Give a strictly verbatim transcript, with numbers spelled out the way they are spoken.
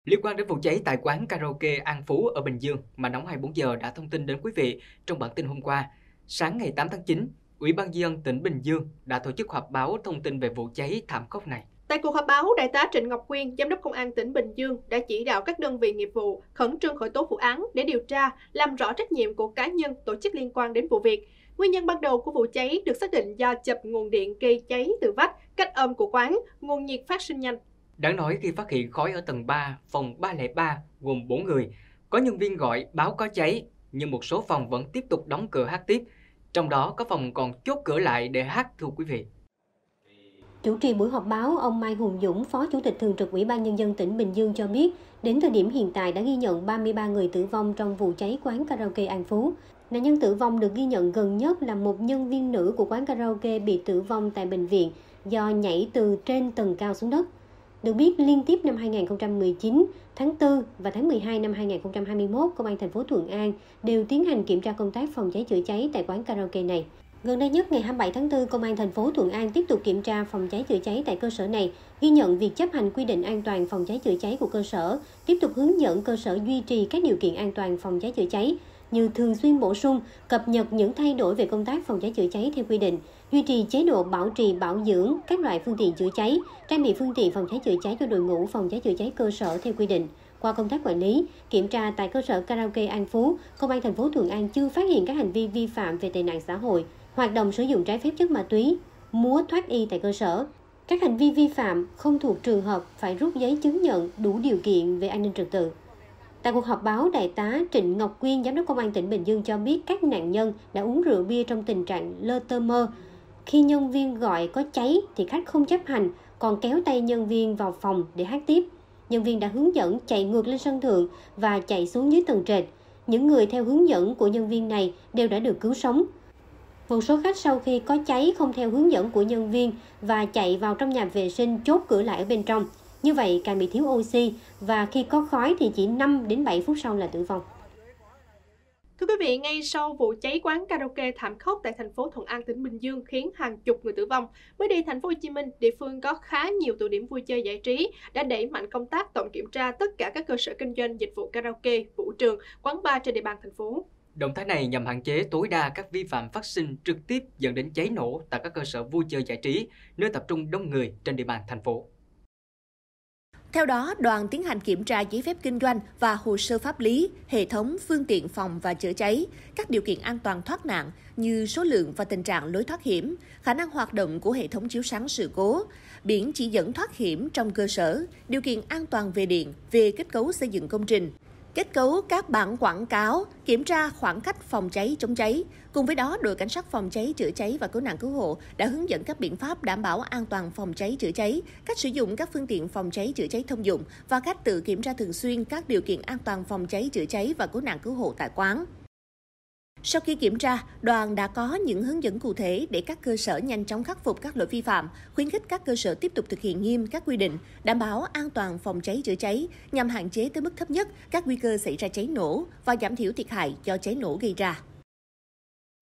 Liên quan đến vụ cháy tại quán karaoke An Phú ở Bình Dương mà Nóng hai mươi bốn giờ đã thông tin đến quý vị trong bản tin hôm qua, sáng ngày tám tháng chín, Ủy ban nhân dân tỉnh Bình Dương đã tổ chức họp báo thông tin về vụ cháy thảm khốc này. Tại cuộc họp báo, Đại tá Trịnh Ngọc Quyên, Giám đốc Công an tỉnh Bình Dương đã chỉ đạo các đơn vị nghiệp vụ khẩn trương khởi tố vụ án để điều tra, làm rõ trách nhiệm của cá nhân, tổ chức liên quan đến vụ việc. Nguyên nhân ban đầu của vụ cháy được xác định do chập nguồn điện gây cháy từ vách, cách âm của quán, nguồn nhiệt phát sinh nhanh. Đáng nói khi phát hiện khói ở tầng ba, phòng ba không ba gồm bốn người, có nhân viên gọi báo có cháy, nhưng một số phòng vẫn tiếp tục đóng cửa hát tiếp. Trong đó có phòng còn chốt cửa lại để hát, thưa quý vị. Chủ trì buổi họp báo, ông Mai Hùng Dũng, Phó Chủ tịch Thường trực Ủy ban Nhân dân tỉnh Bình Dương cho biết, đến thời điểm hiện tại đã ghi nhận ba mươi ba người tử vong trong vụ cháy quán karaoke An Phú. Nạn nhân tử vong được ghi nhận gần nhất là một nhân viên nữ của quán karaoke bị tử vong tại bệnh viện do nhảy từ trên tầng cao xuống đất. Được biết, liên tiếp năm hai nghìn không trăm mười chín, tháng tư và tháng mười hai năm hai nghìn không trăm hai mươi mốt, Công an thành phố Thuận An đều tiến hành kiểm tra công tác phòng cháy chữa cháy tại quán karaoke này. Gần đây nhất, ngày hai mươi bảy tháng tư, Công an thành phố Thuận An tiếp tục kiểm tra phòng cháy chữa cháy tại cơ sở này, ghi nhận việc chấp hành quy định an toàn phòng cháy chữa cháy của cơ sở, tiếp tục hướng dẫn cơ sở duy trì các điều kiện an toàn phòng cháy chữa cháy, như thường xuyên bổ sung, cập nhật những thay đổi về công tác phòng cháy chữa cháy theo quy định, duy trì chế độ bảo trì bảo dưỡng các loại phương tiện chữa cháy, trang bị phương tiện phòng cháy chữa cháy cho đội ngũ phòng cháy chữa cháy cơ sở theo quy định. Qua công tác quản lý, kiểm tra tại cơ sở karaoke An Phú, Công an thành phố Thuận An chưa phát hiện các hành vi vi phạm về tệ nạn xã hội, hoạt động sử dụng trái phép chất ma túy, múa thoát y tại cơ sở. Các hành vi vi phạm không thuộc trường hợp phải rút giấy chứng nhận đủ điều kiện về an ninh trật tự. Tại cuộc họp báo, Đại tá Trịnh Ngọc Quyên, Giám đốc Công an tỉnh Bình Dương cho biết các nạn nhân đã uống rượu bia trong tình trạng lơ tơ mơ. Khi nhân viên gọi có cháy thì khách không chấp hành, còn kéo tay nhân viên vào phòng để hát tiếp. Nhân viên đã hướng dẫn chạy ngược lên sân thượng và chạy xuống dưới tầng trệt. Những người theo hướng dẫn của nhân viên này đều đã được cứu sống. Một số khách sau khi có cháy không theo hướng dẫn của nhân viên và chạy vào trong nhà vệ sinh chốt cửa lại ở bên trong. Như vậy càng bị thiếu oxy và khi có khói thì chỉ năm đến bảy phút sau là tử vong. Thưa quý vị, ngay sau vụ cháy quán karaoke thảm khốc tại thành phố Thuận An, tỉnh Bình Dương khiến hàng chục người tử vong, mới đây thành phố Hồ Chí Minh, địa phương có khá nhiều tụ điểm vui chơi giải trí đã đẩy mạnh công tác tổng kiểm tra tất cả các cơ sở kinh doanh dịch vụ karaoke, vũ trường, quán bar trên địa bàn thành phố. Động thái này nhằm hạn chế tối đa các vi phạm phát sinh trực tiếp dẫn đến cháy nổ tại các cơ sở vui chơi giải trí, nơi tập trung đông người trên địa bàn thành phố. Theo đó, đoàn tiến hành kiểm tra giấy phép kinh doanh và hồ sơ pháp lý, hệ thống phương tiện phòng và chữa cháy, các điều kiện an toàn thoát nạn như số lượng và tình trạng lối thoát hiểm, khả năng hoạt động của hệ thống chiếu sáng sự cố, biển chỉ dẫn thoát hiểm trong cơ sở, điều kiện an toàn về điện, về kết cấu xây dựng công trình, kết cấu các bảng quảng cáo, kiểm tra khoảng cách phòng cháy chống cháy. Cùng với đó, đội cảnh sát phòng cháy chữa cháy và cứu nạn cứu hộ đã hướng dẫn các biện pháp đảm bảo an toàn phòng cháy chữa cháy, cách sử dụng các phương tiện phòng cháy chữa cháy thông dụng và cách tự kiểm tra thường xuyên các điều kiện an toàn phòng cháy chữa cháy và cứu nạn cứu hộ tại quán. Sau khi kiểm tra, đoàn đã có những hướng dẫn cụ thể để các cơ sở nhanh chóng khắc phục các lỗi vi phạm, khuyến khích các cơ sở tiếp tục thực hiện nghiêm các quy định, đảm bảo an toàn phòng cháy chữa cháy nhằm hạn chế tới mức thấp nhất các nguy cơ xảy ra cháy nổ và giảm thiểu thiệt hại do cháy nổ gây ra.